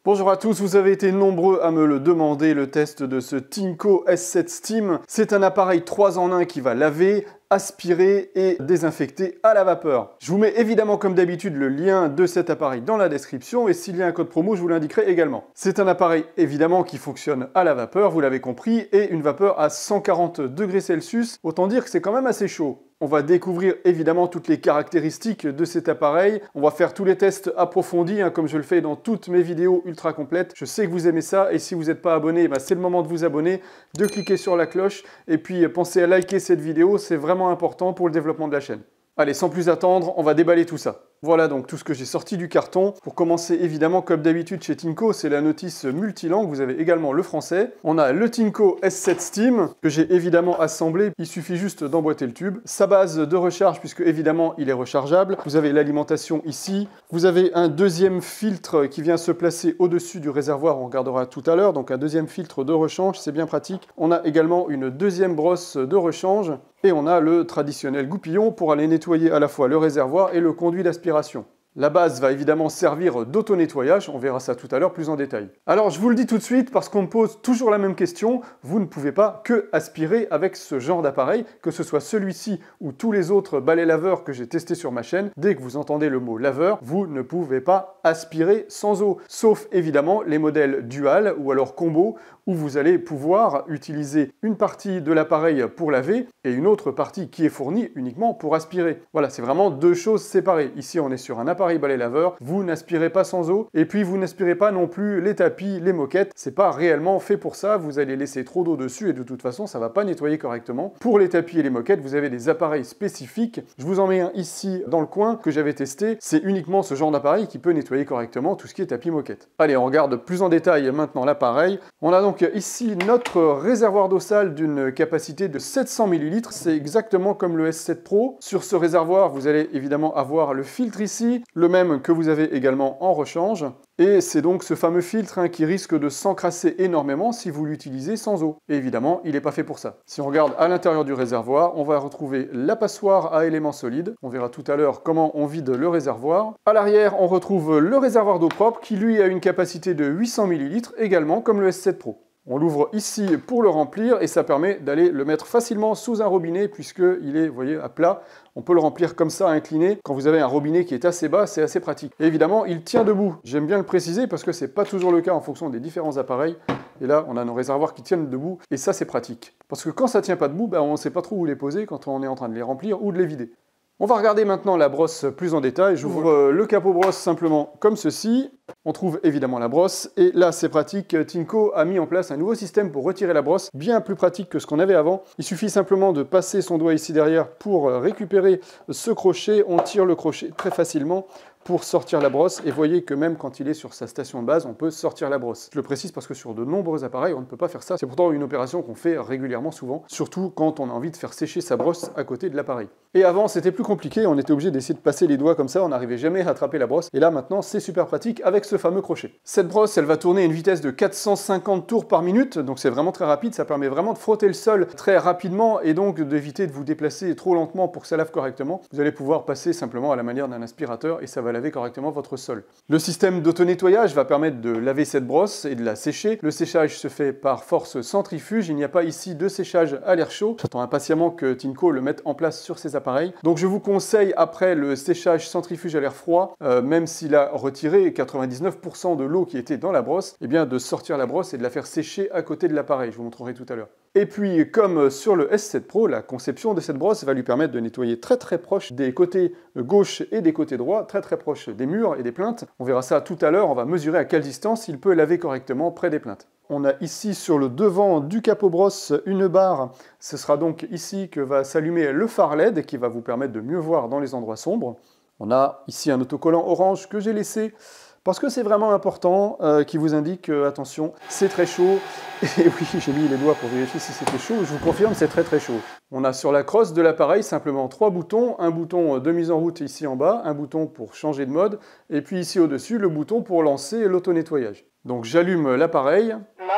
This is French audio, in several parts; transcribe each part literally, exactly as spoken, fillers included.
Bonjour à tous, vous avez été nombreux à me le demander, le test de ce Tinko S sept Steam. C'est un appareil trois en un qui va laver, aspirer et désinfecter à la vapeur. Je vous mets évidemment comme d'habitude le lien de cet appareil dans la description et s'il y a un code promo, je vous l'indiquerai également. C'est un appareil évidemment qui fonctionne à la vapeur, vous l'avez compris, et une vapeur à cent quarante degrés Celsius. Autant dire que c'est quand même assez chaud. On va découvrir évidemment toutes les caractéristiques de cet appareil. On va faire tous les tests approfondis, hein, comme je le fais dans toutes mes vidéos ultra complètes. Je sais que vous aimez ça et si vous n'êtes pas abonné, bah, c'est le moment de vous abonner, de cliquer sur la cloche et puis pensez à liker cette vidéo, c'est vraiment important pour le développement de la chaîne. Allez, sans plus attendre, on va déballer tout ça. Voilà donc tout ce que j'ai sorti du carton. Pour commencer, évidemment, comme d'habitude chez Tinko, c'est la notice multilangue. Vous avez également le français. On a le Tinko S sept Steam, que j'ai évidemment assemblé. Il suffit juste d'emboîter le tube. Sa base de recharge, puisque évidemment, il est rechargeable. Vous avez l'alimentation ici. Vous avez un deuxième filtre qui vient se placer au-dessus du réservoir. On regardera tout à l'heure. Donc un deuxième filtre de rechange, c'est bien pratique. On a également une deuxième brosse de rechange. Et on a le traditionnel goupillon pour aller nettoyer à la fois le réservoir et le conduit d'aspiration. La base va évidemment servir d'auto-nettoyage, on verra ça tout à l'heure plus en détail. Alors je vous le dis tout de suite parce qu'on me pose toujours la même question, vous ne pouvez pas que aspirer avec ce genre d'appareil, que ce soit celui-ci ou tous les autres balais laveurs que j'ai testés sur ma chaîne. Dès que vous entendez le mot laveur, vous ne pouvez pas aspirer sans eau, sauf évidemment les modèles dual ou alors combo où vous allez pouvoir utiliser une partie de l'appareil pour laver et une autre partie qui est fournie uniquement pour aspirer. Voilà, c'est vraiment deux choses séparées. Ici, on est sur un appareil balai laveur, vous n'aspirez pas sans eau et puis vous n'aspirez pas non plus les tapis, les moquettes. C'est pas réellement fait pour ça, vous allez laisser trop d'eau dessus et de toute façon, ça va pas nettoyer correctement. Pour les tapis et les moquettes, vous avez des appareils spécifiques. Je vous en mets un ici dans le coin que j'avais testé. C'est uniquement ce genre d'appareil qui peut nettoyer correctement tout ce qui est tapis moquette. Allez, on regarde plus en détail maintenant l'appareil. On a donc ici notre réservoir d'eau sale d'une capacité de sept cents millilitres. C'est exactement comme le S sept Pro. Sur ce réservoir, vous allez évidemment avoir le filtre ici, le même que vous avez également en rechange. Et c'est donc ce fameux filtre hein, qui risque de s'encrasser énormément si vous l'utilisez sans eau. Et évidemment, il n'est pas fait pour ça. Si on regarde à l'intérieur du réservoir, on va retrouver la passoire à éléments solides. On verra tout à l'heure comment on vide le réservoir. À l'arrière, on retrouve le réservoir d'eau propre qui lui a une capacité de huit cents millilitres, également comme le S sept Pro. On l'ouvre ici pour le remplir et ça permet d'aller le mettre facilement sous un robinet puisqu'il est, vous voyez, à plat. On peut le remplir comme ça, incliné. Quand vous avez un robinet qui est assez bas, c'est assez pratique. Et évidemment, il tient debout. J'aime bien le préciser parce que c'est pas toujours le cas en fonction des différents appareils. Et là, on a nos réservoirs qui tiennent debout et ça, c'est pratique. Parce que quand ça tient pas debout, ben, on ne sait pas trop où les poser quand on est en train de les remplir ou de les vider. On va regarder maintenant la brosse plus en détail. J'ouvre euh, le capot brosse simplement comme ceci. On trouve évidemment la brosse et là c'est pratique, Tinko a mis en place un nouveau système pour retirer la brosse, bien plus pratique que ce qu'on avait avant. Il suffit simplement de passer son doigt ici derrière pour récupérer ce crochet, on tire le crochet très facilement pour sortir la brosse et voyez que même quand il est sur sa station de base, on peut sortir la brosse. Je le précise parce que sur de nombreux appareils, on ne peut pas faire ça. C'est pourtant une opération qu'on fait régulièrement souvent, surtout quand on a envie de faire sécher sa brosse à côté de l'appareil. Et avant, c'était plus compliqué, on était obligé d'essayer de passer les doigts comme ça, on n'arrivait jamais à attraper la brosse. Et là maintenant, c'est super pratique avec ce fameux crochet. Cette brosse, elle va tourner à une vitesse de quatre cent cinquante tours par minute, donc c'est vraiment très rapide, ça permet vraiment de frotter le sol très rapidement et donc d'éviter de vous déplacer trop lentement pour que ça lave correctement. Vous allez pouvoir passer simplement à la manière d'un aspirateur et ça va laver correctement votre sol. Le système d'auto-nettoyage va permettre de laver cette brosse et de la sécher. Le séchage se fait par force centrifuge, il n'y a pas ici de séchage à l'air chaud. J'attends impatiemment que Tinko le mette en place sur ses appareils. Donc je vous conseille après le séchage centrifuge à l'air froid, euh, même s'il a retiré quatre-vingt-dix-neuf pour cent de l'eau qui était dans la brosse, eh bien de sortir la brosse et de la faire sécher à côté de l'appareil. Je vous montrerai tout à l'heure. Et puis, comme sur le S sept Pro, la conception de cette brosse va lui permettre de nettoyer très très proche des côtés gauche et des côtés droits, très très proche des murs et des plinthes. On verra ça tout à l'heure, on va mesurer à quelle distance il peut laver correctement près des plinthes. On a ici sur le devant du capot brosse une barre. Ce sera donc ici que va s'allumer le phare L E D qui va vous permettre de mieux voir dans les endroits sombres. On a ici un autocollant orange que j'ai laissé parce que c'est vraiment important, euh, qui vous indique, euh, attention, c'est très chaud. Et oui, j'ai mis les doigts pour vérifier si c'était chaud. Je vous confirme, c'est très très chaud. On a sur la crosse de l'appareil simplement trois boutons. Un bouton de mise en route ici en bas, un bouton pour changer de mode, et puis ici au-dessus, le bouton pour lancer l'auto-nettoyage. Donc j'allume l'appareil.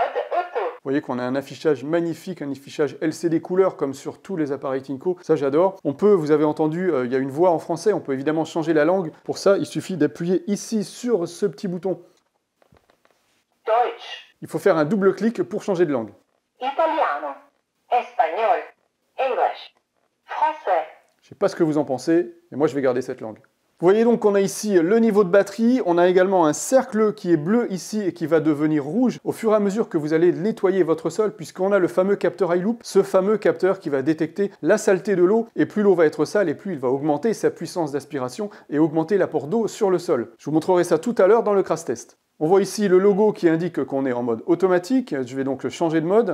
Vous voyez qu'on a un affichage magnifique, un affichage L C D couleur comme sur tous les appareils Tinko. Ça, j'adore. On peut, vous avez entendu, euh, il y a une voix en français. On peut évidemment changer la langue. Pour ça, il suffit d'appuyer ici sur ce petit bouton. Deutsch, Il faut faire un double clic pour changer de langue. Italiano, Espagnol, English, Français. Je ne sais pas ce que vous en pensez, mais moi je vais garder cette langue. Vous voyez donc qu'on a ici le niveau de batterie, on a également un cercle qui est bleu ici et qui va devenir rouge au fur et à mesure que vous allez nettoyer votre sol, puisqu'on a le fameux capteur iLoop, ce fameux capteur qui va détecter la saleté de l'eau, et plus l'eau va être sale et plus il va augmenter sa puissance d'aspiration et augmenter l'apport d'eau sur le sol. Je vous montrerai ça tout à l'heure dans le crash test. On voit ici le logo qui indique qu'on est en mode automatique, je vais donc le changer de mode.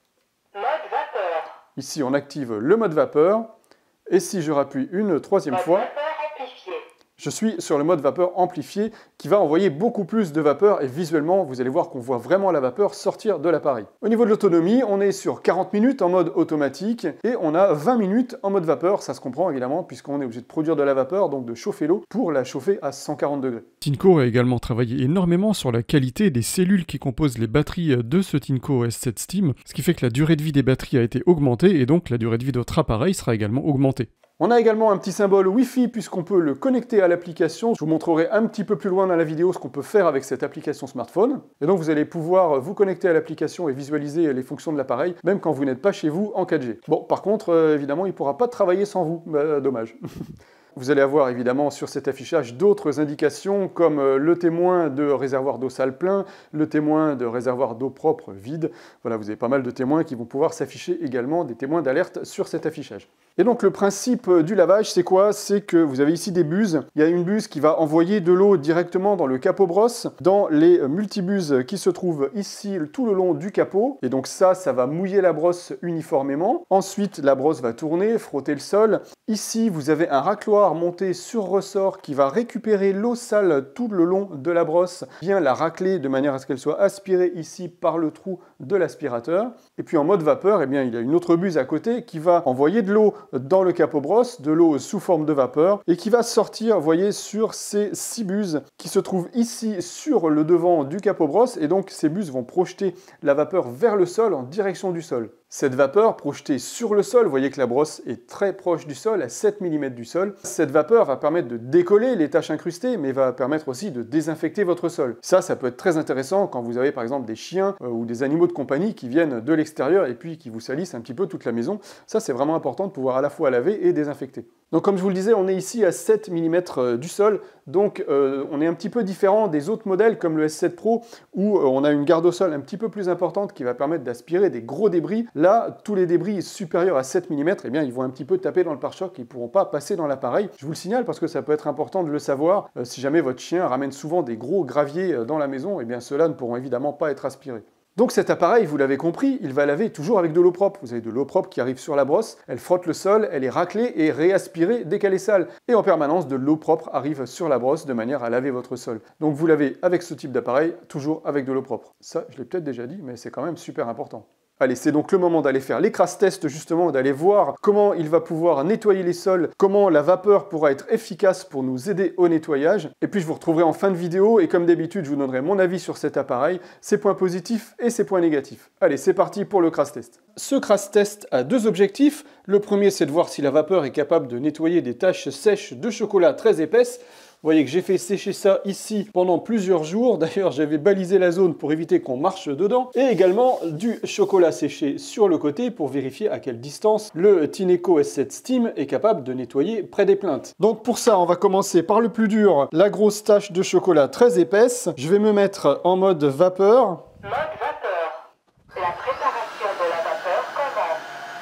Mode vapeur. Ici on active le mode vapeur, et si je rappuie une troisième Mode fois, vapeur amplifié. je suis sur le mode vapeur amplifié qui va envoyer beaucoup plus de vapeur et visuellement, vous allez voir qu'on voit vraiment la vapeur sortir de l'appareil. Au niveau de l'autonomie, on est sur quarante minutes en mode automatique et on a vingt minutes en mode vapeur. Ça se comprend évidemment puisqu'on est obligé de produire de la vapeur, donc de chauffer l'eau pour la chauffer à cent quarante degrés. Tinko a également travaillé énormément sur la qualité des cellules qui composent les batteries de ce Tinko S sept Steam, ce qui fait que la durée de vie des batteries a été augmentée et donc la durée de vie de votre appareil sera également augmentée. On a également un petit symbole Wi-Fi puisqu'on peut le connecter à l'application. Je vous montrerai un petit peu plus loin dans la vidéo ce qu'on peut faire avec cette application smartphone. Et donc vous allez pouvoir vous connecter à l'application et visualiser les fonctions de l'appareil, même quand vous n'êtes pas chez vous en quatre G. Bon, par contre, euh, évidemment, il ne pourra pas travailler sans vous. Bah, dommage. Vous allez avoir évidemment sur cet affichage d'autres indications comme le témoin de réservoir d'eau sale plein, le témoin de réservoir d'eau propre vide. Voilà, vous avez pas mal de témoins qui vont pouvoir s'afficher également, des témoins d'alerte sur cet affichage. Et donc le principe du lavage, c'est quoi? C'est que vous avez ici des buses. Il y a une buse qui va envoyer de l'eau directement dans le capot brosse, dans les multibuses qui se trouvent ici tout le long du capot. Et donc ça, ça va mouiller la brosse uniformément. Ensuite, la brosse va tourner, frotter le sol. Ici, vous avez un racloir monté sur ressort qui va récupérer l'eau sale tout le long de la brosse, bien la racler de manière à ce qu'elle soit aspirée ici par le trou de l'aspirateur. Et puis en mode vapeur, eh bien, il y a une autre buse à côté qui va envoyer de l'eau dans le capot brosse, de l'eau sous forme de vapeur, et qui va sortir, vous voyez, sur ces six buses qui se trouvent ici sur le devant du capot brosse, et donc ces buses vont projeter la vapeur vers le sol en direction du sol. Cette vapeur projetée sur le sol, vous voyez que la brosse est très proche du sol, à sept millimètres du sol. Cette vapeur va permettre de décoller les taches incrustées, mais va permettre aussi de désinfecter votre sol. Ça, ça peut être très intéressant quand vous avez par exemple des chiens euh, ou des animaux de compagnie qui viennent de l'extérieur et puis qui vous salissent un petit peu toute la maison. Ça, c'est vraiment important de pouvoir à la fois laver et désinfecter. Donc comme je vous le disais, on est ici à sept millimètres du sol, donc euh, on est un petit peu différent des autres modèles comme le S sept Pro où euh, on a une garde au sol un petit peu plus importante qui va permettre d'aspirer des gros débris. Là, tous les débris supérieurs à sept millimètres, eh bien, ils vont un petit peu taper dans le pare-choc, ils ne pourront pas passer dans l'appareil. Je vous le signale parce que ça peut être important de le savoir. Euh, si jamais votre chien ramène souvent des gros graviers euh, dans la maison, eh bien ceux-là ne pourront évidemment pas être aspirés. Donc cet appareil, vous l'avez compris, il va laver toujours avec de l'eau propre. Vous avez de l'eau propre qui arrive sur la brosse, elle frotte le sol, elle est raclée et réaspirée dès qu'elle est sale. Et en permanence, de l'eau propre arrive sur la brosse de manière à laver votre sol. Donc vous lavez avec ce type d'appareil, toujours avec de l'eau propre. Ça, je l'ai peut-être déjà dit, mais c'est quand même super important. Allez, c'est donc le moment d'aller faire les crash tests justement, d'aller voir comment il va pouvoir nettoyer les sols, comment la vapeur pourra être efficace pour nous aider au nettoyage. Et puis je vous retrouverai en fin de vidéo et comme d'habitude, je vous donnerai mon avis sur cet appareil, ses points positifs et ses points négatifs. Allez, c'est parti pour le crash test. Ce crash test a deux objectifs. Le premier, c'est de voir si la vapeur est capable de nettoyer des taches sèches de chocolat très épaisses. Vous voyez que j'ai fait sécher ça ici pendant plusieurs jours. D'ailleurs, j'avais balisé la zone pour éviter qu'on marche dedans. Et également du chocolat séché sur le côté pour vérifier à quelle distance le Tinko S sept Steam est capable de nettoyer près des plaintes. Donc pour ça, on va commencer par le plus dur, la grosse tache de chocolat très épaisse. Je vais me mettre en mode vapeur. Mode vapeur. La préparation de la vapeur commence.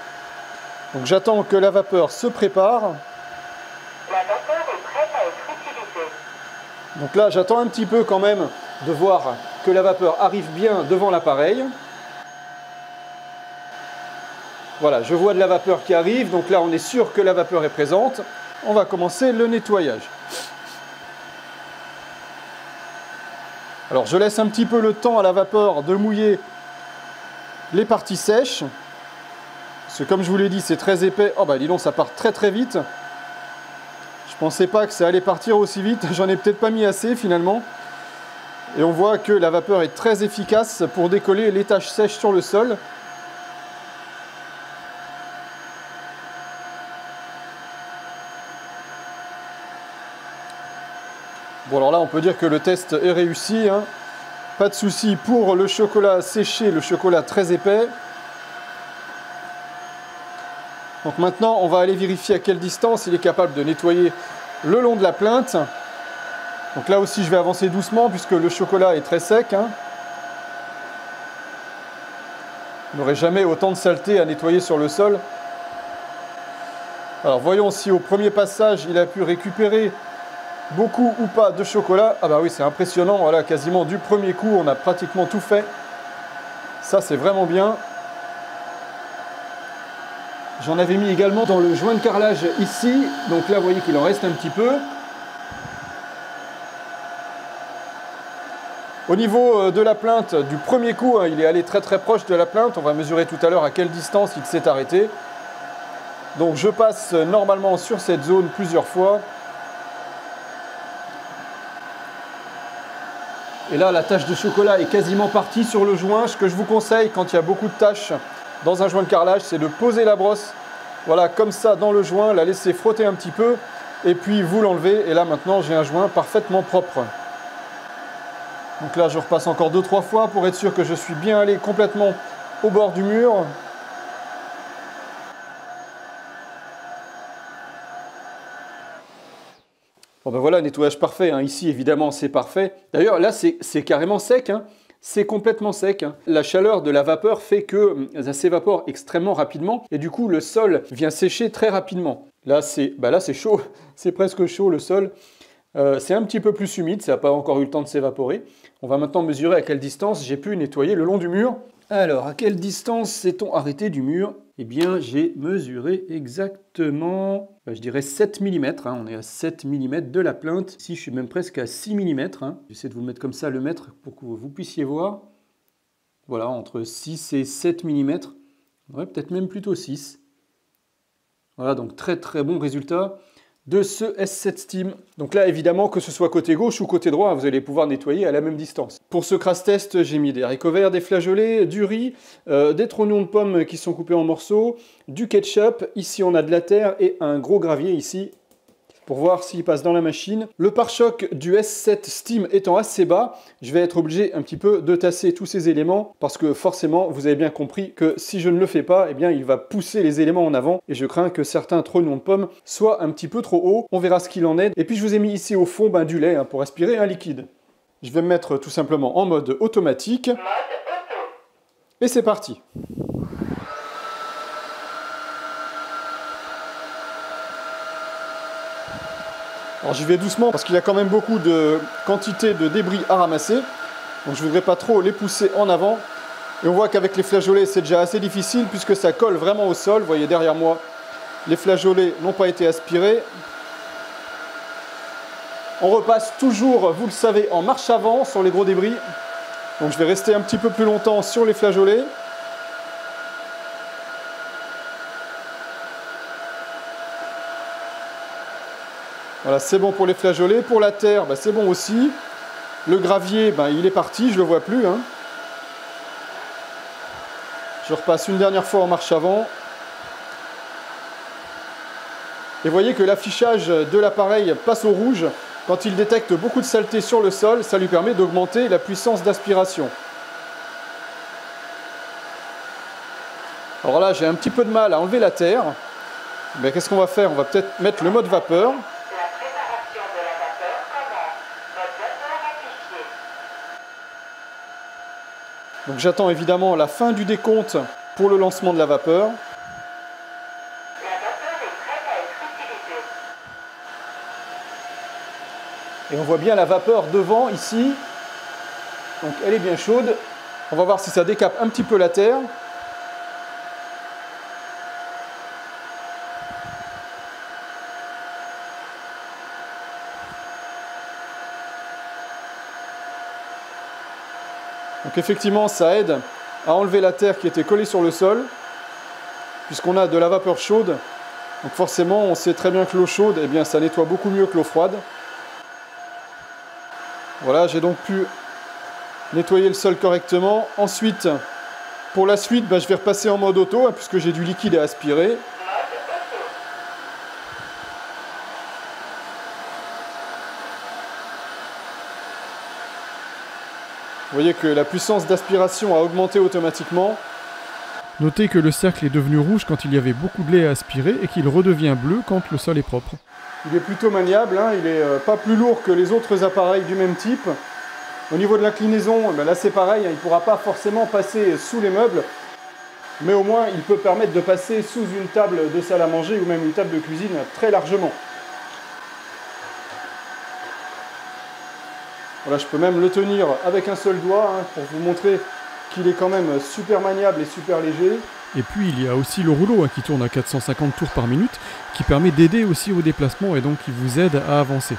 Donc j'attends que la vapeur se prépare. La vapeur est prête à être utilisée. Donc là, j'attends un petit peu quand même de voir que la vapeur arrive bien devant l'appareil. Voilà, je vois de la vapeur qui arrive, donc là on est sûr que la vapeur est présente. On va commencer le nettoyage. Alors je laisse un petit peu le temps à la vapeur de mouiller les parties sèches. Parce que comme je vous l'ai dit, c'est très épais. Oh bah dis donc, ça part très très vite. Je pensais pas que ça allait partir aussi vite, j'en ai peut-être pas mis assez finalement. Et on voit que la vapeur est très efficace pour décoller les taches sèches sur le sol. Bon alors là on peut dire que le test est réussi, hein. Pas de souci pour le chocolat séché, le chocolat très épais. Donc maintenant, on va aller vérifier à quelle distance il est capable de nettoyer le long de la plainte. Donc là aussi, je vais avancer doucement puisque le chocolat est très sec. Hein. On n'aurait jamais autant de saleté à nettoyer sur le sol. Alors voyons si au premier passage, il a pu récupérer beaucoup ou pas de chocolat. Ah bah oui, c'est impressionnant. Voilà, quasiment du premier coup, on a pratiquement tout fait. Ça, c'est vraiment bien. J'en avais mis également dans le joint de carrelage ici. Donc là, vous voyez qu'il en reste un petit peu. Au niveau de la plainte, du premier coup, hein, il est allé très très proche de la plainte. On va mesurer tout à l'heure à quelle distance il s'est arrêté. Donc je passe normalement sur cette zone plusieurs fois. Et là, la tache de chocolat est quasiment partie sur le joint. Ce que je vous conseille quand il y a beaucoup de taches dans un joint de carrelage, c'est de poser la brosse, voilà, comme ça dans le joint, la laisser frotter un petit peu, et puis vous l'enlevez. Et là, maintenant, j'ai un joint parfaitement propre. Donc là, je repasse encore deux trois fois pour être sûr que je suis bien allé complètement au bord du mur. Bon ben voilà, nettoyage parfait, hein. Ici évidemment c'est parfait. D'ailleurs là c'est carrément sec, hein. C'est complètement sec. Hein. La chaleur de la vapeur fait que ça s'évapore extrêmement rapidement et du coup le sol vient sécher très rapidement. Là c'est bah là, c'est chaud, c'est presque chaud le sol. Euh, c'est un petit peu plus humide, ça n'a pas encore eu le temps de s'évaporer. On va maintenant mesurer à quelle distance j'ai pu nettoyer le long du mur. Alors, à quelle distance s'est-on arrêté du mur? Eh bien, j'ai mesuré exactement, bah, je dirais sept millimètres. Hein. On est à sept millimètres de la plainte. Ici, je suis même presque à six millimètres. Hein. J'essaie de vous mettre comme ça le mètre pour que vous puissiez voir. Voilà, entre six et sept millimètres. Ouais, peut-être même plutôt six. Voilà, donc très très bon résultat de ce S sept Steam. Donc là, évidemment, que ce soit côté gauche ou côté droit, vous allez pouvoir nettoyer à la même distance. Pour ce crash test, j'ai mis des haricots verts, des flageolets, du riz, euh, des trognons de pommes qui sont coupés en morceaux, du ketchup, ici on a de la terre et un gros gravier ici, pour voir s'il passe dans la machine. Le pare-choc du S sept Steam étant assez bas, je vais être obligé un petit peu de tasser tous ces éléments parce que forcément, vous avez bien compris que si je ne le fais pas, eh bien, il va pousser les éléments en avant et je crains que certains trognons de pommes soient un petit peu trop hauts. On verra ce qu'il en est. Et puis, je vous ai mis ici au fond ben, du lait hein, pour aspirer un liquide. Je vais me mettre tout simplement en mode automatique. Mode auto. Et c'est parti. Alors j'y vais doucement parce qu'il y a quand même beaucoup de quantité de débris à ramasser. Donc je ne voudrais pas trop les pousser en avant. Et on voit qu'avec les flageolets, c'est déjà assez difficile puisque ça colle vraiment au sol. Vous voyez derrière moi, les flageolets n'ont pas été aspirés. On repasse toujours, vous le savez, en marche avant sur les gros débris. Donc je vais rester un petit peu plus longtemps sur les flageolets. Voilà, c'est bon pour les flageolets. Pour la terre, bah, c'est bon aussi. Le gravier, bah, il est parti, je ne le vois plus. Hein. Je repasse une dernière fois en marche avant. Et vous voyez que l'affichage de l'appareil passe au rouge. Quand il détecte beaucoup de saleté sur le sol, ça lui permet d'augmenter la puissance d'aspiration. Alors là, j'ai un petit peu de mal à enlever la terre. Mais qu'est-ce qu'on va faire? On va peut-être mettre le mode vapeur. Donc j'attends évidemment la fin du décompte pour le lancement de la vapeur. La vapeur est prête à être utilisée. Et on voit bien la vapeur devant ici. Donc elle est bien chaude. On va voir si ça décape un petit peu la terre. Donc effectivement, ça aide à enlever la terre qui était collée sur le sol, puisqu'on a de la vapeur chaude. Donc forcément, on sait très bien que l'eau chaude, eh bien, ça nettoie beaucoup mieux que l'eau froide. Voilà, j'ai donc pu nettoyer le sol correctement. Ensuite, pour la suite, bah, je vais repasser en mode auto, hein, puisque j'ai du liquide à aspirer. Vous voyez que la puissance d'aspiration a augmenté automatiquement. Notez que le cercle est devenu rouge quand il y avait beaucoup de lait à aspirer et qu'il redevient bleu quand le sol est propre. Il est plutôt maniable, hein, il n'est euh, pas plus lourd que les autres appareils du même type. Au niveau de l'inclinaison, ben là c'est pareil, hein, il ne pourra pas forcément passer sous les meubles, mais au moins il peut permettre de passer sous une table de salle à manger ou même une table de cuisine très largement. Voilà, je peux même le tenir avec un seul doigt hein, pour vous montrer qu'il est quand même super maniable et super léger. Et puis il y a aussi le rouleau hein, qui tourne à quatre cent cinquante tours par minute, qui permet d'aider aussi au déplacement et donc qui vous aide à avancer.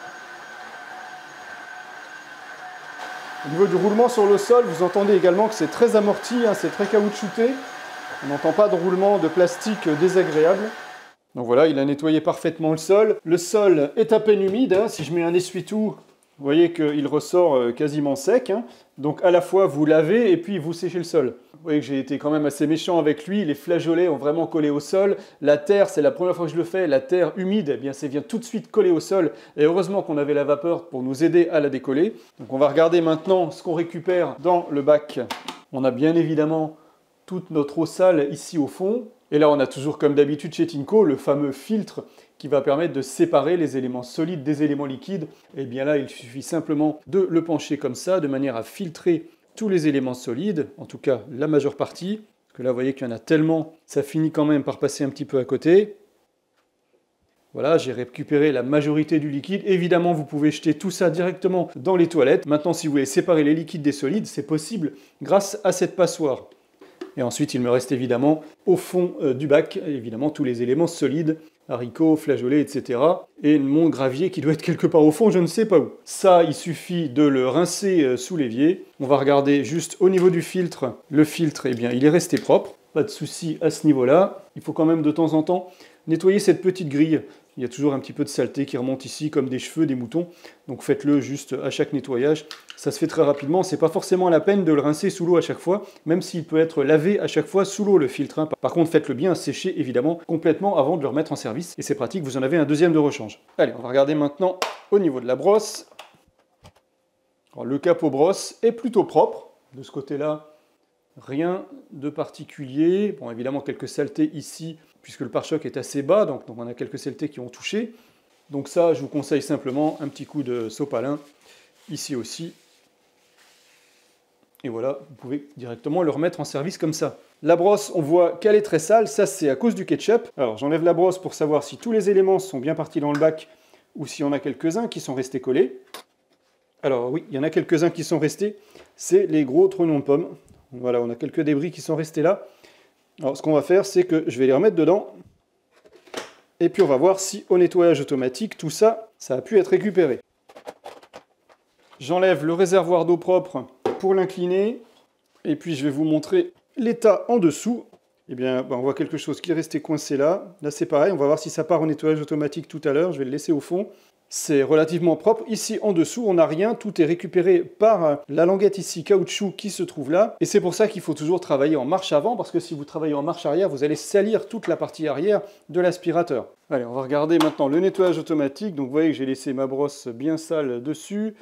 Au niveau du roulement sur le sol, vous entendez également que c'est très amorti, hein, c'est très caoutchouté. On n'entend pas de roulement de plastique désagréable. Donc voilà, il a nettoyé parfaitement le sol. Le sol est à peine humide, hein, si je mets un essuie-tout, vous voyez qu'il ressort quasiment sec. Hein. Donc à la fois vous lavez et puis vous séchez le sol. Vous voyez que j'ai été quand même assez méchant avec lui. Les flageolets ont vraiment collé au sol. La terre, c'est la première fois que je le fais. La terre humide, eh bien, ça vient tout de suite coller au sol. Et heureusement qu'on avait la vapeur pour nous aider à la décoller. Donc on va regarder maintenant ce qu'on récupère dans le bac. On a bien évidemment toute notre eau sale ici au fond. Et là on a toujours comme d'habitude chez Tinco le fameux filtre qui va permettre de séparer les éléments solides des éléments liquides. Et bien là, il suffit simplement de le pencher comme ça, de manière à filtrer tous les éléments solides, en tout cas la majeure partie. Parce que là, vous voyez qu'il y en a tellement, ça finit quand même par passer un petit peu à côté. Voilà, j'ai récupéré la majorité du liquide. Évidemment, vous pouvez jeter tout ça directement dans les toilettes. Maintenant, si vous voulez séparer les liquides des solides, c'est possible grâce à cette passoire. Et ensuite, il me reste évidemment au fond euh, du bac, évidemment, tous les éléments solides, haricots, flageolets, et cetera. Et mon gravier qui doit être quelque part au fond, je ne sais pas où. Ça, il suffit de le rincer euh, sous l'évier. On va regarder juste au niveau du filtre. Le filtre, eh bien, il est resté propre. Pas de souci à ce niveau-là. Il faut quand même de temps en temps nettoyer cette petite grille. Il y a toujours un petit peu de saleté qui remonte ici, comme des cheveux, des moutons. Donc faites-le juste à chaque nettoyage. Ça se fait très rapidement. C'est pas forcément la peine de le rincer sous l'eau à chaque fois, même s'il peut être lavé à chaque fois sous l'eau, le filtre. Hein. Par contre, faites-le bien sécher, évidemment, complètement avant de le remettre en service. Et c'est pratique, vous en avez un deuxième de rechange. Allez, on va regarder maintenant au niveau de la brosse. Alors, le capot brosse est plutôt propre. De ce côté-là, rien de particulier. Bon, évidemment, quelques saletés ici, puisque le pare-choc est assez bas, donc, donc on a quelques saletés qui ont touché. Donc ça, je vous conseille simplement un petit coup de sopalin, ici aussi. Et voilà, vous pouvez directement le remettre en service comme ça. La brosse, on voit qu'elle est très sale, ça c'est à cause du ketchup. Alors j'enlève la brosse pour savoir si tous les éléments sont bien partis dans le bac, ou s'il y en a quelques-uns qui sont restés collés. Alors oui, il y en a quelques-uns qui sont restés, c'est les gros trognons de pommes. Voilà, on a quelques débris qui sont restés là. Alors ce qu'on va faire, c'est que je vais les remettre dedans. Et puis on va voir si au nettoyage automatique, tout ça, ça a pu être récupéré. J'enlève le réservoir d'eau propre pour l'incliner. Et puis je vais vous montrer l'état en dessous. Eh bien, ben, on voit quelque chose qui est resté coincé là. Là c'est pareil, on va voir si ça part au nettoyage automatique tout à l'heure. Je vais le laisser au fond. C'est relativement propre. Ici, en dessous, on n'a rien. Tout est récupéré par la languette ici, caoutchouc, qui se trouve là. Et c'est pour ça qu'il faut toujours travailler en marche avant, parce que si vous travaillez en marche arrière, vous allez salir toute la partie arrière de l'aspirateur. Allez, on va regarder maintenant le nettoyage automatique. Donc, vous voyez que j'ai laissé ma brosse bien sale dessus.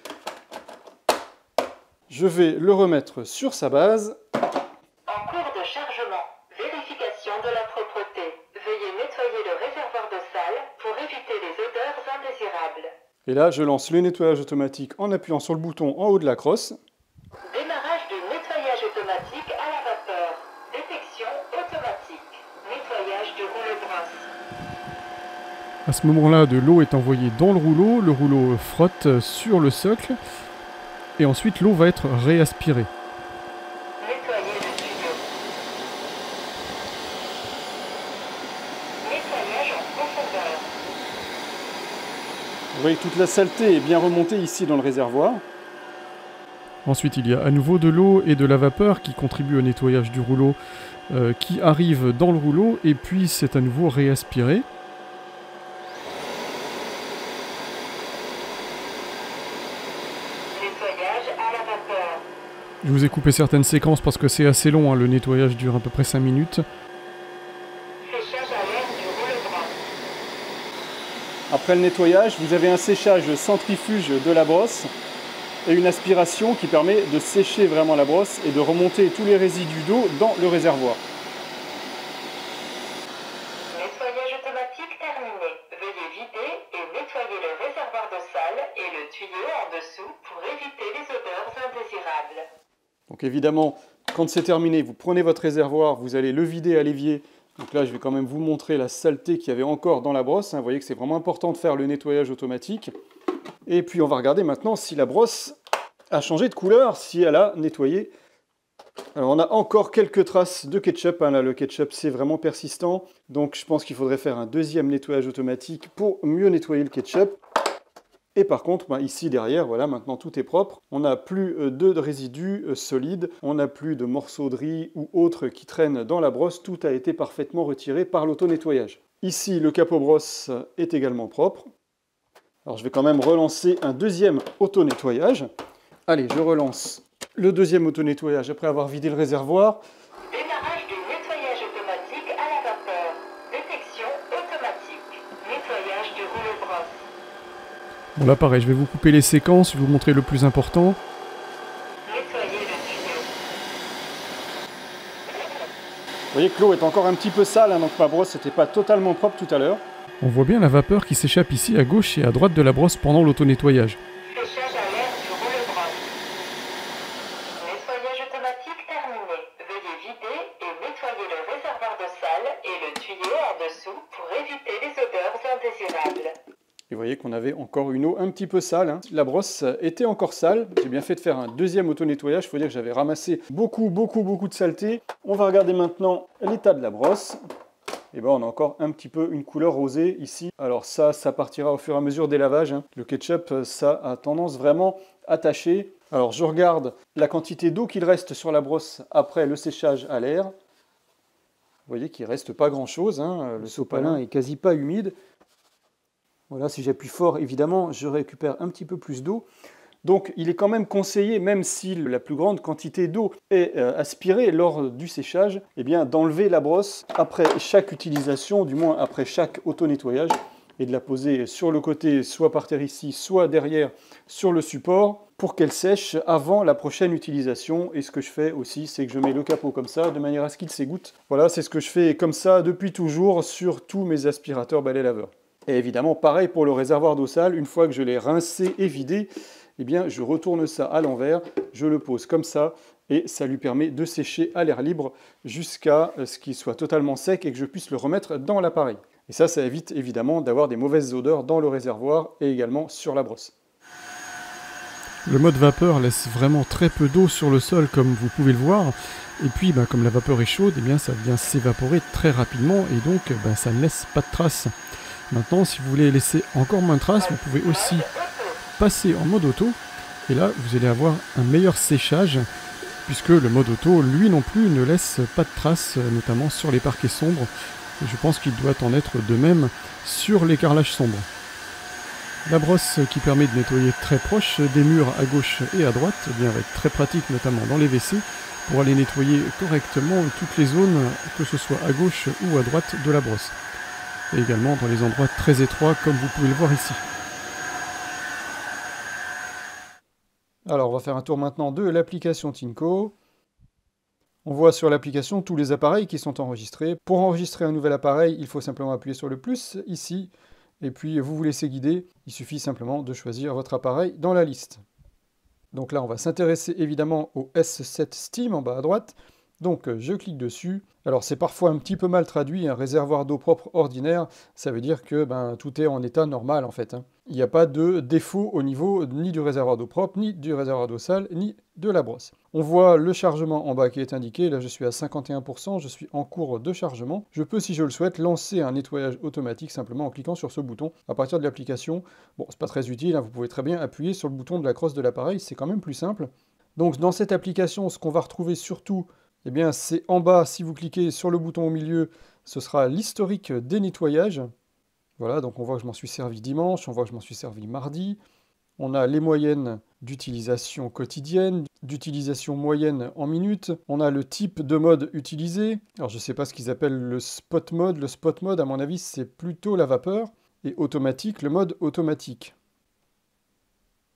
Je vais le remettre sur sa base. En cours de chargement, vérification de la propreté. Veuillez nettoyer le réservoir de salle pour éviter les odeurs indésirables. Et là, je lance le nettoyage automatique en appuyant sur le bouton en haut de la crosse. Démarrage du nettoyage automatique à la vapeur. Détection automatique. Nettoyage du rouleau brosse. À ce moment-là, de l'eau est envoyée dans le rouleau, le rouleau frotte sur le socle, et ensuite l'eau va être réaspirée. Nettoyer le tuyau. Nettoyage en profondeur. Vous voyez que toute la saleté est bien remontée ici dans le réservoir. Ensuite, il y a à nouveau de l'eau et de la vapeur qui contribuent au nettoyage du rouleau, euh, qui arrive dans le rouleau, et puis c'est à nouveau réaspiré. Nettoyage à la vapeur. Je vous ai coupé certaines séquences parce que c'est assez long, hein, le nettoyage dure à peu près cinq minutes. Séchage à l'air du rouleau brosse. Après le nettoyage, vous avez un séchage centrifuge de la brosse. et une aspiration qui permet de sécher vraiment la brosse et de remonter tous les résidus d'eau dans le réservoir. Nettoyage automatique terminé. Veuillez vider et nettoyer le réservoir de sale et le tuyau en dessous pour éviter les odeurs indésirables. Donc évidemment, quand c'est terminé, vous prenez votre réservoir, vous allez le vider à l'évier. Donc là, je vais quand même vous montrer la saleté qu'il y avait encore dans la brosse. Vous voyez que c'est vraiment important de faire le nettoyage automatique. Et puis on va regarder maintenant si la brosse a changé de couleur, si elle a nettoyé. Alors on a encore quelques traces de ketchup, hein. Là le ketchup c'est vraiment persistant, donc je pense qu'il faudrait faire un deuxième nettoyage automatique pour mieux nettoyer le ketchup. Et par contre, bah, ici derrière, voilà, maintenant tout est propre. On n'a plus euh, de résidus euh, solides, on n'a plus de morceaux de riz ou autres qui traînent dans la brosse, tout a été parfaitement retiré par l'auto-nettoyage. Ici, le capot brosse est également propre. Alors je vais quand même relancer un deuxième auto-nettoyage. Allez, je relance le deuxième auto-nettoyage après avoir vidé le réservoir. Démarrage du nettoyage automatique à la vapeur. Détection automatique. Nettoyage du rouleau brosse. Bon là pareil, je vais vous couper les séquences, je vais vous montrer le plus important. Nettoyer le tuyau. Vous voyez que l'eau est encore un petit peu sale, hein, donc ma brosse n'était pas totalement propre tout à l'heure. On voit bien la vapeur qui s'échappe ici à gauche et à droite de la brosse pendant l'auto-nettoyage. Séchage à l'air du rouleau brosse. Nettoyage automatique terminé. Veuillez vider et nettoyer le réservoir de sale et le tuyau en dessous pour éviter les odeurs indésirables. Et vous voyez qu'on avait encore une eau un petit peu sale, hein. La brosse était encore sale. J'ai bien fait de faire un deuxième auto-nettoyage. Il faut dire que j'avais ramassé beaucoup, beaucoup, beaucoup de saleté. On va regarder maintenant l'état de la brosse. Et ben on a encore un petit peu une couleur rosée ici. Alors ça, ça partira au fur et à mesure des lavages, hein. Le ketchup, ça a tendance vraiment à tacher. Alors je regarde la quantité d'eau qu'il reste sur la brosse après le séchage à l'air. Vous voyez qu'il ne reste pas grand-chose, hein. Le sopalin est quasi pas humide. Voilà, si j'appuie fort, évidemment, je récupère un petit peu plus d'eau. Donc il est quand même conseillé, même si la plus grande quantité d'eau est euh, aspirée lors du séchage, eh bien d'enlever la brosse après chaque utilisation, du moins après chaque auto-nettoyage, et de la poser sur le côté, soit par terre ici, soit derrière sur le support, pour qu'elle sèche avant la prochaine utilisation. Et ce que je fais aussi, c'est que je mets le capot comme ça, de manière à ce qu'il s'égoutte. Voilà, c'est ce que je fais comme ça depuis toujours sur tous mes aspirateurs balais laveurs. Et évidemment, pareil pour le réservoir d'eau sale, une fois que je l'ai rincé et vidé, eh bien, je retourne ça à l'envers, je le pose comme ça, et ça lui permet de sécher à l'air libre jusqu'à ce qu'il soit totalement sec et que je puisse le remettre dans l'appareil. Et ça, ça évite évidemment d'avoir des mauvaises odeurs dans le réservoir et également sur la brosse. Le mode vapeur laisse vraiment très peu d'eau sur le sol, comme vous pouvez le voir. Et puis, bah, comme la vapeur est chaude, eh bien, ça vient s'évaporer très rapidement et donc bah, ça ne laisse pas de traces. Maintenant, si vous voulez laisser encore moins de traces, vous pouvez aussi passer en mode auto. Et là, vous allez avoir un meilleur séchage, puisque le mode auto, lui non plus, ne laisse pas de traces, notamment sur les parquets sombres. Et je pense qu'il doit en être de même sur les carrelages sombres. La brosse qui permet de nettoyer très proche des murs à gauche et à droite, eh bien, va être très pratique, notamment dans les W C, pour aller nettoyer correctement toutes les zones, que ce soit à gauche ou à droite de la brosse. Et également dans les endroits très étroits, comme vous pouvez le voir ici. Alors, on va faire un tour maintenant de l'application Tinko. On voit sur l'application tous les appareils qui sont enregistrés. Pour enregistrer un nouvel appareil, il faut simplement appuyer sur le plus ici, et puis vous vous laissez guider. Il suffit simplement de choisir votre appareil dans la liste. Donc là, on va s'intéresser évidemment au S sept Steam en bas à droite. Donc je clique dessus. Alors c'est parfois un petit peu mal traduit, un réservoir d'eau propre ordinaire, ça veut dire que ben, tout est en état normal en fait, hein. Il n'y a pas de défaut au niveau ni du réservoir d'eau propre, ni du réservoir d'eau sale, ni de la brosse. On voit le chargement en bas qui est indiqué, là je suis à cinquante et un pour cent, je suis en cours de chargement. Je peux, si je le souhaite, lancer un nettoyage automatique simplement en cliquant sur ce bouton à partir de l'application. Bon, c'est pas très utile, hein, vous pouvez très bien appuyer sur le bouton de la crosse de l'appareil, c'est quand même plus simple. Donc dans cette application, ce qu'on va retrouver surtout, eh bien, c'est en bas, si vous cliquez sur le bouton au milieu, ce sera l'historique des nettoyages. Voilà, donc on voit que je m'en suis servi dimanche, on voit que je m'en suis servi mardi. On a les moyennes d'utilisation quotidienne, d'utilisation moyenne en minutes. On a le type de mode utilisé. Alors je ne sais pas ce qu'ils appellent le spot mode. Le spot mode, à mon avis, c'est plutôt la vapeur. Et automatique, le mode automatique.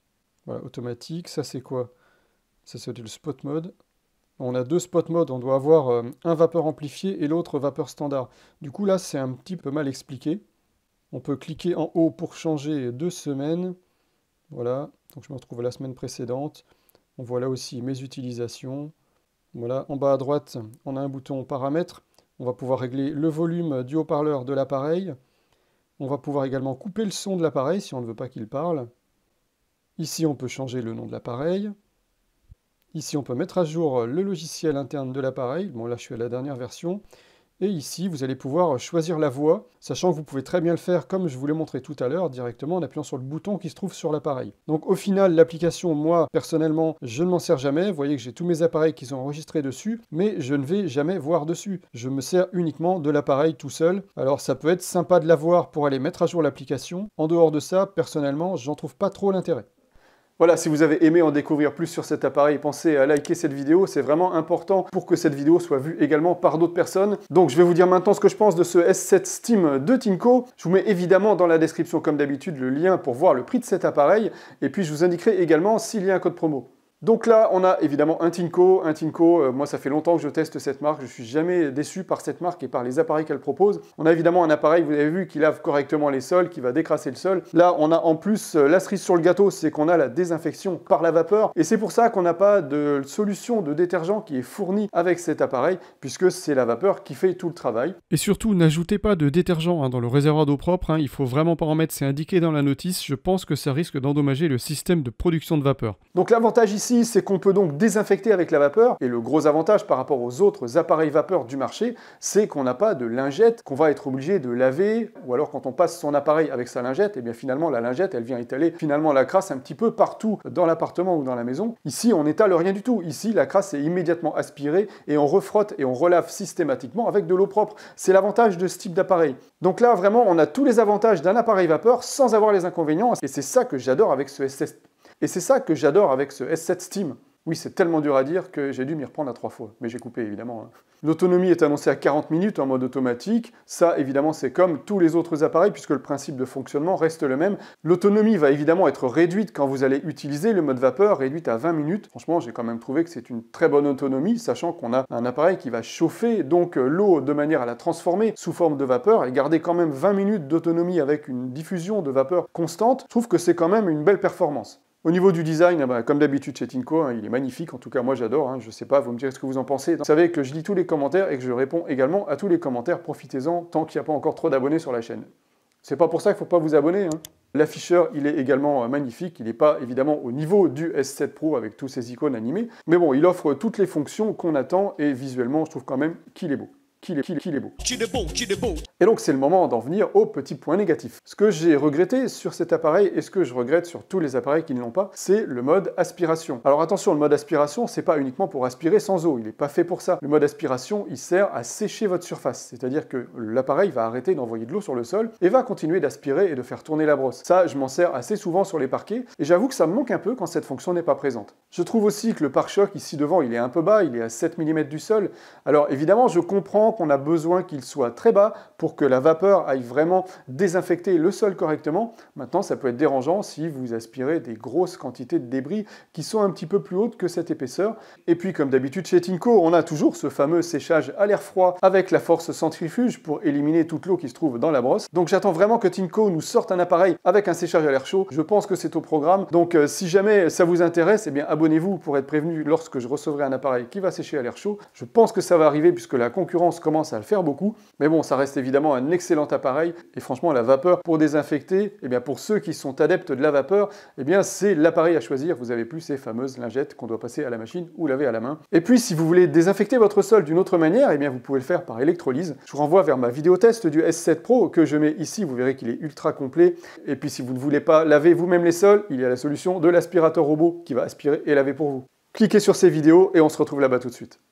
Voilà, automatique. Ça, c'est quoi? Ça, c'est le spot mode. On a deux spot modes, on doit avoir euh, un vapeur amplifié et l'autre vapeur standard. Du coup, là, c'est un petit peu mal expliqué. On peut cliquer en haut pour changer de semaine. Voilà, donc je me retrouve à la semaine précédente. On voit là aussi mes utilisations. Voilà, en bas à droite, on a un bouton paramètres. On va pouvoir régler le volume du haut-parleur de l'appareil. On va pouvoir également couper le son de l'appareil si on ne veut pas qu'il parle. Ici, on peut changer le nom de l'appareil. Ici, on peut mettre à jour le logiciel interne de l'appareil. Bon, là, je suis à la dernière version. Et ici, vous allez pouvoir choisir la voix, sachant que vous pouvez très bien le faire comme je vous l'ai montré tout à l'heure, directement en appuyant sur le bouton qui se trouve sur l'appareil. Donc au final, l'application, moi, personnellement, je ne m'en sers jamais. Vous voyez que j'ai tous mes appareils qui sont enregistrés dessus, mais je ne vais jamais voir dessus. Je me sers uniquement de l'appareil tout seul. Alors ça peut être sympa de l'avoir pour aller mettre à jour l'application. En dehors de ça, personnellement, j'en trouve pas trop l'intérêt. Voilà, si vous avez aimé en découvrir plus sur cet appareil, pensez à liker cette vidéo, c'est vraiment important pour que cette vidéo soit vue également par d'autres personnes. Donc je vais vous dire maintenant ce que je pense de ce S sept Steam de Tinko. Je vous mets évidemment dans la description comme d'habitude le lien pour voir le prix de cet appareil, et puis je vous indiquerai également s'il y a un code promo. Donc là, on a évidemment un Tinko. Un Tinko, euh, moi ça fait longtemps que je teste cette marque, je suis jamais déçu par cette marque et par les appareils qu'elle propose. On a évidemment un appareil, vous avez vu, qui lave correctement les sols, qui va décrasser le sol. Là, on a en plus euh, la cerise sur le gâteau, c'est qu'on a la désinfection par la vapeur. Et c'est pour ça qu'on n'a pas de solution de détergent qui est fournie avec cet appareil, puisque c'est la vapeur qui fait tout le travail. Et surtout, n'ajoutez pas de détergent hein, dans le réservoir d'eau propre, hein, il faut vraiment pas en mettre, c'est indiqué dans la notice. Je pense que ça risque d'endommager le système de production de vapeur. Donc l'avantage ici, c'est qu'on peut donc désinfecter avec la vapeur, et le gros avantage par rapport aux autres appareils vapeur du marché, c'est qu'on n'a pas de lingette qu'on va être obligé de laver, ou alors quand on passe son appareil avec sa lingette, et bien finalement la lingette, elle vient étaler finalement la crasse un petit peu partout dans l'appartement ou dans la maison. Ici, on n'étale rien du tout. Ici, la crasse est immédiatement aspirée, et on refrotte et on relave systématiquement avec de l'eau propre. C'est l'avantage de ce type d'appareil. Donc là, vraiment, on a tous les avantages d'un appareil vapeur sans avoir les inconvénients, et c'est ça que j'adore avec ce S sept. Et c'est ça que j'adore avec ce S sept Steam. Oui, c'est tellement dur à dire que j'ai dû m'y reprendre à trois fois, mais j'ai coupé évidemment. Hein. L'autonomie est annoncée à quarante minutes en mode automatique. Ça, évidemment, c'est comme tous les autres appareils puisque le principe de fonctionnement reste le même. L'autonomie va évidemment être réduite quand vous allez utiliser le mode vapeur, réduite à vingt minutes. Franchement, j'ai quand même trouvé que c'est une très bonne autonomie, sachant qu'on a un appareil qui va chauffer donc l'eau de manière à la transformer sous forme de vapeur et garder quand même vingt minutes d'autonomie avec une diffusion de vapeur constante. Je trouve que c'est quand même une belle performance. Au niveau du design, bah, comme d'habitude chez Tinko, hein, il est magnifique, en tout cas moi j'adore, hein, je sais pas, vous me direz ce que vous en pensez. Vous savez que je lis tous les commentaires et que je réponds également à tous les commentaires, profitez-en tant qu'il n'y a pas encore trop d'abonnés sur la chaîne. C'est pas pour ça qu'il ne faut pas vous abonner. Hein. L'afficheur, il est également euh, magnifique, il n'est pas évidemment au niveau du S sept Pro avec tous ses icônes animées, mais bon, il offre toutes les fonctions qu'on attend et visuellement je trouve quand même qu'il est beau. Qu'il est, qu'il, qu'il est beau. Qu'il est beau, qu'il est beau. Et donc c'est le moment d'en venir aux petits points négatifs. Ce que j'ai regretté sur cet appareil et ce que je regrette sur tous les appareils qui ne l'ont pas, c'est le mode aspiration. Alors attention, le mode aspiration, c'est pas uniquement pour aspirer sans eau, il n'est pas fait pour ça. Le mode aspiration, il sert à sécher votre surface, c'est-à-dire que l'appareil va arrêter d'envoyer de l'eau sur le sol et va continuer d'aspirer et de faire tourner la brosse. Ça, je m'en sers assez souvent sur les parquets et j'avoue que ça me manque un peu quand cette fonction n'est pas présente. Je trouve aussi que le pare-choc ici devant, il est un peu bas, il est à sept millimètres du sol. Alors évidemment, je comprends qu'on a besoin qu'il soit très bas pour que la vapeur aille vraiment désinfecter le sol correctement. Maintenant, ça peut être dérangeant si vous aspirez des grosses quantités de débris qui sont un petit peu plus hautes que cette épaisseur. Et puis, comme d'habitude chez Tinko, on a toujours ce fameux séchage à l'air froid avec la force centrifuge pour éliminer toute l'eau qui se trouve dans la brosse. Donc j'attends vraiment que Tinko nous sorte un appareil avec un séchage à l'air chaud. Je pense que c'est au programme. Donc euh, si jamais ça vous intéresse, eh bien abonnez-vous pour être prévenu lorsque je recevrai un appareil qui va sécher à l'air chaud. Je pense que ça va arriver puisque la concurrence commence à le faire beaucoup. Mais bon, ça reste évidemment un excellent appareil. Et franchement, la vapeur pour désinfecter, eh bien pour ceux qui sont adeptes de la vapeur, eh bien c'est l'appareil à choisir. Vous avez plus ces fameuses lingettes qu'on doit passer à la machine ou laver à la main. Et puis si vous voulez désinfecter votre sol d'une autre manière, eh bien vous pouvez le faire par électrolyse. Je vous renvoie vers ma vidéo test du S sept Pro que je mets ici. Vous verrez qu'il est ultra complet. Et puis si vous ne voulez pas laver vous-même les sols, il y a la solution de l'aspirateur robot qui va aspirer et laver pour vous. Cliquez sur ces vidéos et on se retrouve là-bas tout de suite.